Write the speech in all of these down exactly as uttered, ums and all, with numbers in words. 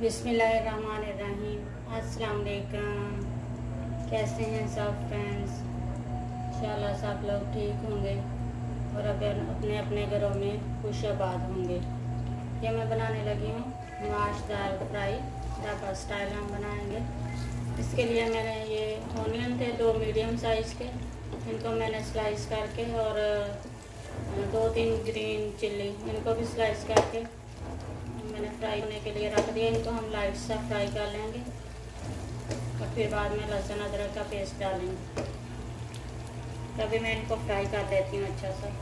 बिस्मिल्लाहिर्रहमानिर्रहीम। अस्सलाम वालेकुम। कैसे हैं सब फ्रेंड्स? इंशाल्लाह सब लोग ठीक होंगे और अपने अपने घरों में खुश आबाद होंगे। ये मैं बनाने लगी हूँ माश दाल फ्राई, ढाबा स्टाइल हम बनाएंगे। इसके लिए मैंने ये ऑनियन थे दो मीडियम साइज़ के, इनको मैंने स्लाइस करके, और दो तीन ग्रीन चिल्ली इनको भी स्लाइस करके मैंने फ्राई होने के लिए रख दिया। इनको हम लाइट सा फ्राई कर लेंगे और फिर बाद में लहसुन अदरक का पेस्ट डालेंगे। तभी मैं इनको फ्राई कर लेती हूँ अच्छा सा।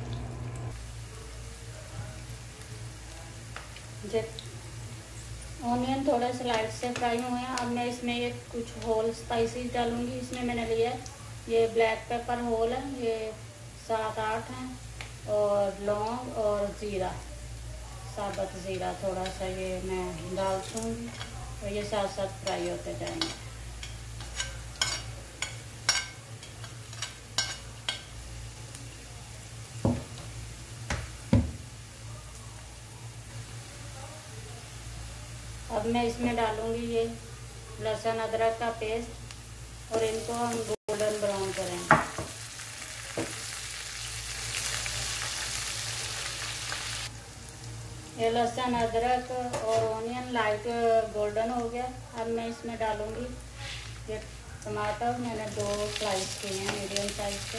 जब ऑनियन थोड़े से लाइट से फ्राई हुए हैं, अब मैं इसमें ये कुछ होल स्पाइसेस डालूँगी। इसमें मैंने लिया है ये ब्लैक पेपर होल है, ये सात आठ हैं, और लौंग और ज़ीरा, साबुत ज़ीरा थोड़ा सा ये मैं डाल दूँगी और ये साथ साथ फ्राई होते जाएंगे। अब मैं इसमें डालूँगी ये लहसुन अदरक का पेस्ट और इनको हम गोल्डन ब्राउन करेंगे। ये लहसुन अदरक और ऑनियन लाइट गोल्डन हो गया। अब मैं इसमें डालूँगी ये टमाटर, मैंने दो स्लाइस किए हैं मीडियम साइज के।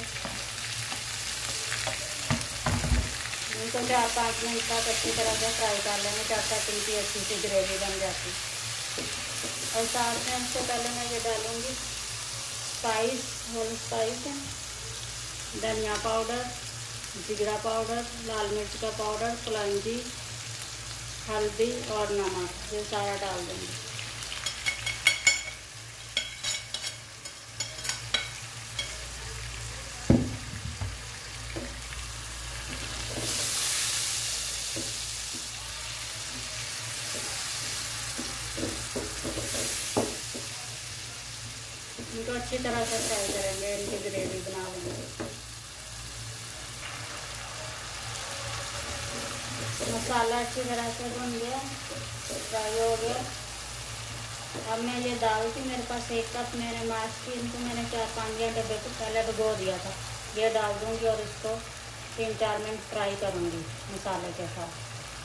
इनको चार पाँच मिनट तक अच्छी तरह से फ्राई कर लेंगे जब तक इनकी अच्छी सी ग्रेवी बन जाती। और साथ में इससे पहले मैं ये डालूँगी स्पाइस, होल स्पाइस है, धनिया पाउडर, जीरा पाउडर, लाल मिर्च का पाउडर, कलौंजी, हल्दी और नमक, ये सारा डाल देंगे। इनको अच्छी तरह से फ्राई करेंगे, इनकी ग्रेवी बना लेंगे। मसाला अच्छी तरह से भुन गया, फ्राई हो गया। अब मैं ये दाल थी मेरे पास एक कप, मैंने माश की, इनको मैंने चार पाँच डब्बे को पहले भिगो दिया था। ये डाल दूँगी और इसको तीन चार मिनट फ्राई करूँगी मसाले के साथ।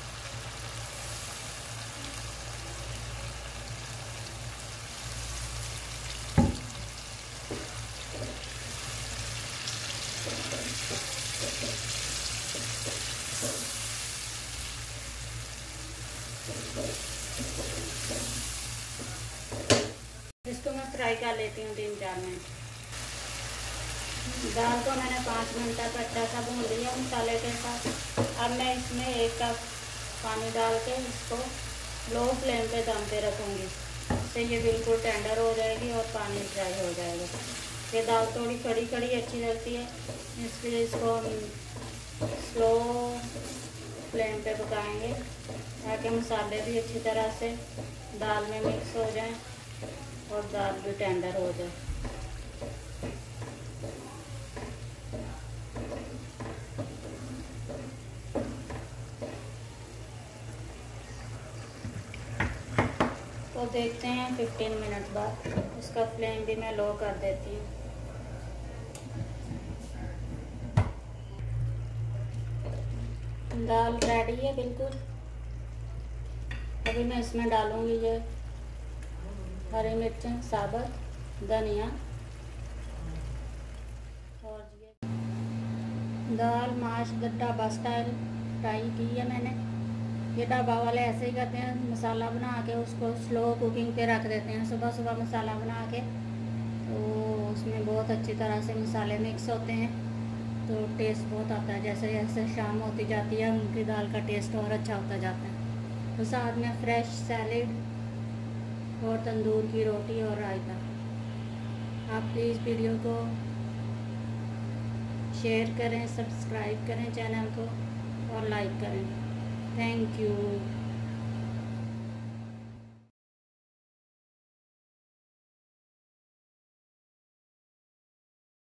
इसको मैं फ्राई कर लेती हूँ तीन चार मिनट। दाल को मैंने पाँच मिनट तक अच्छा सा भून लिया मसाले के साथ। अब मैं इसमें एक कप पानी डाल के इसको लो फ्लेम पे दम पे रखूँगी। इससे ये बिल्कुल टेंडर हो जाएगी और पानी फ्राई हो जाएगा। ये दाल थोड़ी कड़ी कड़ी अच्छी लगती है, इसलिए इसको हम स्लो फ्लेम पे पकाएंगे ताकि मसाले भी अच्छी तरह से दाल में मिक्स हो जाएं और दाल भी टेंडर हो जाए। तो देखते हैं फिफ्टीन मिनट बाद। इसका फ्लेम भी मैं लो कर देती हूँ। दाल रेडी है बिल्कुल। अभी मैं इसमें डालूँगी ये हरी मिर्चें साबुत, धनिया, और ये दाल माश ढाबा स्टाइल फ्राई की है मैंने। ये ढाबा वाले ऐसे ही करते हैं, मसाला बना के उसको स्लो कुकिंग पे रख देते हैं। सुबह सुबह मसाला बना के, तो उसमें बहुत अच्छी तरह से मसाले मिक्स होते हैं, तो टेस्ट बहुत आता है। जैसे जैसे शाम होती जाती है उनकी दाल का टेस्ट और अच्छा होता जाता है। तो साथ में फ्रेश सैलेड और तंदूर की रोटी और रायता। आप प्लीज़ वीडियो को शेयर करें, सब्सक्राइब करें चैनल को और लाइक करें। Thank you.